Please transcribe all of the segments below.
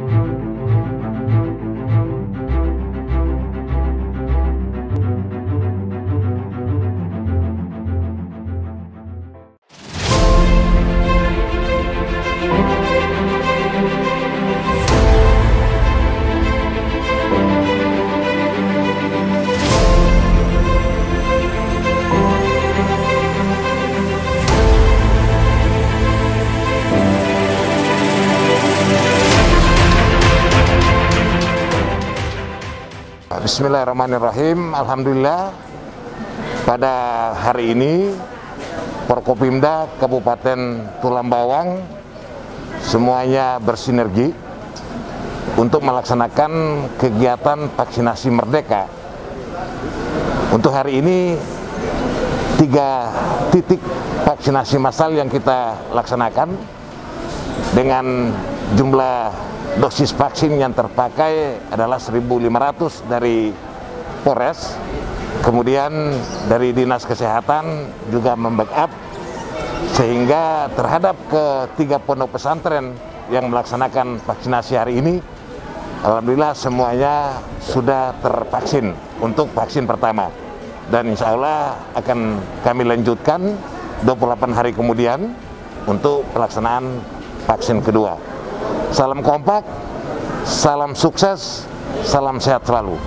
Bismillahirrahmanirrahim. Alhamdulillah pada hari ini Forkopimda Kabupaten Tulang Bawang semuanya bersinergi untuk melaksanakan kegiatan vaksinasi merdeka. Untuk hari ini 3 titik vaksinasi massal yang kita laksanakan dengan jumlah dosis vaksin yang terpakai adalah 1.500 dari Polres, kemudian dari Dinas Kesehatan juga membackup, sehingga terhadap ke-3 pondok pesantren yang melaksanakan vaksinasi hari ini, alhamdulillah semuanya sudah tervaksin untuk vaksin pertama, dan insya Allah akan kami lanjutkan 28 hari kemudian untuk pelaksanaan vaksin kedua. Salam kompak, salam sukses, salam sehat selalu.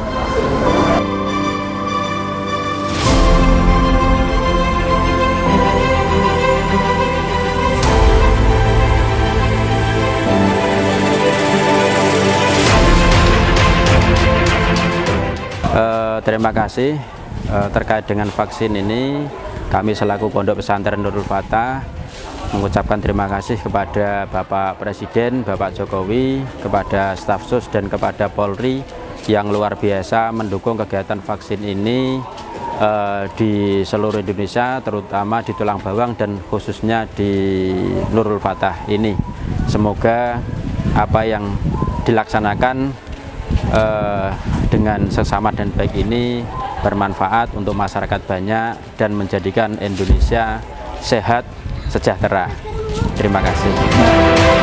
Terima kasih terkait dengan vaksin ini. Kami selaku Pondok Pesantren Nurul Fatah mengucapkan terima kasih kepada Bapak Presiden, Bapak Jokowi, kepada staf sus dan kepada Polri yang luar biasa mendukung kegiatan vaksin ini di seluruh Indonesia, terutama di Tulang Bawang dan khususnya di Nurul Fatah ini. Semoga apa yang dilaksanakan dengan sesama dan baik ini bermanfaat untuk masyarakat banyak dan menjadikan Indonesia sehat, sejahtera. Terima kasih.